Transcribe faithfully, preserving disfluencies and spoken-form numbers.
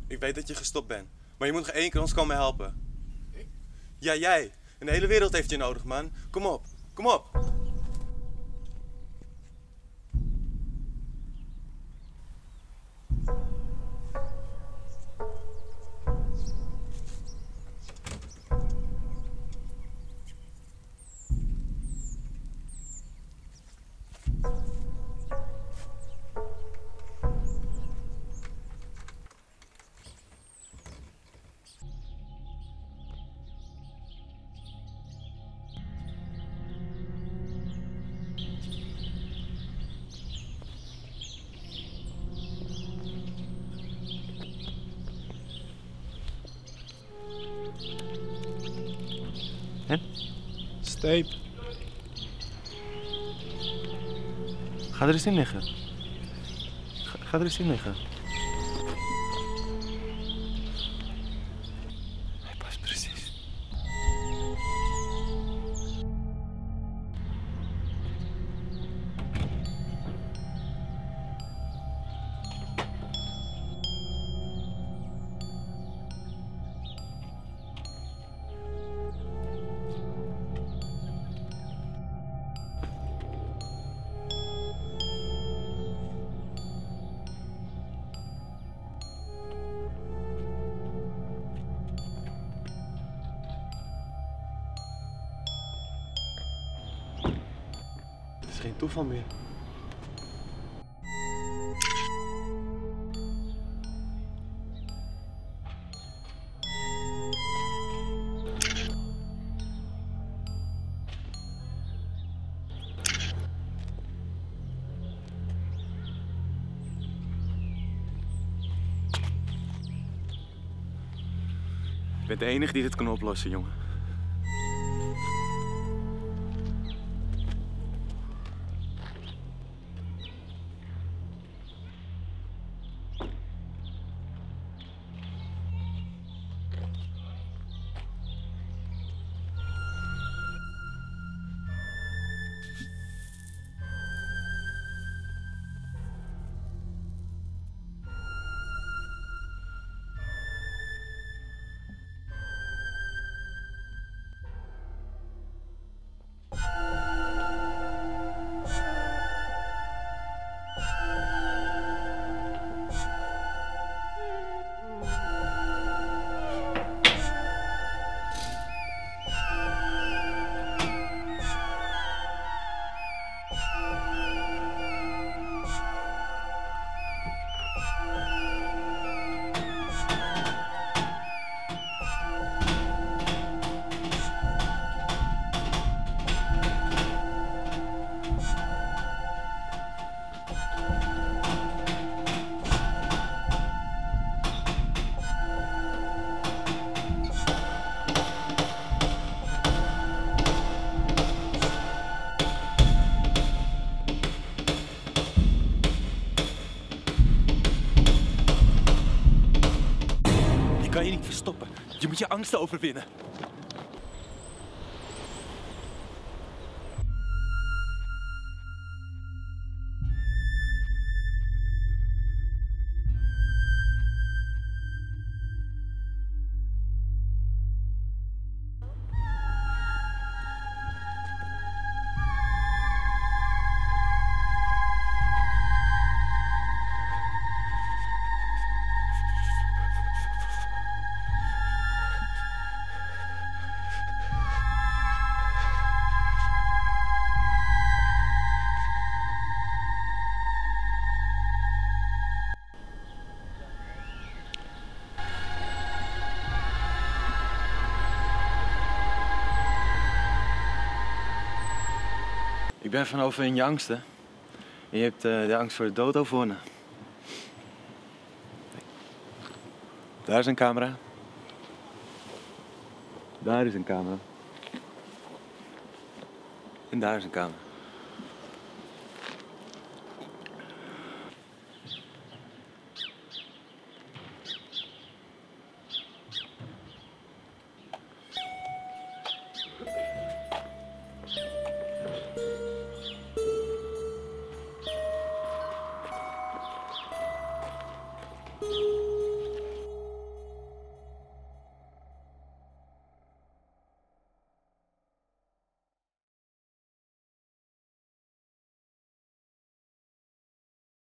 Ik weet dat je gestopt bent. Maar je moet nog één keer ons komen helpen. Ik? Ja, jij. En de hele wereld heeft je nodig, man. Kom op. Kom op. En? Steep. Ga er eens in liggen. Ga, ga er eens in liggen. Hij past precies. Het is geen toeval meer. Je bent de enige die dit kan oplossen, jongen. Je kan je niet verstoppen. Je moet je angsten overwinnen. Ik ben van over in je angsten. En je hebt uh, de angst voor de dood overwonnen. Daar is een camera. Daar is een camera. En daar is een camera.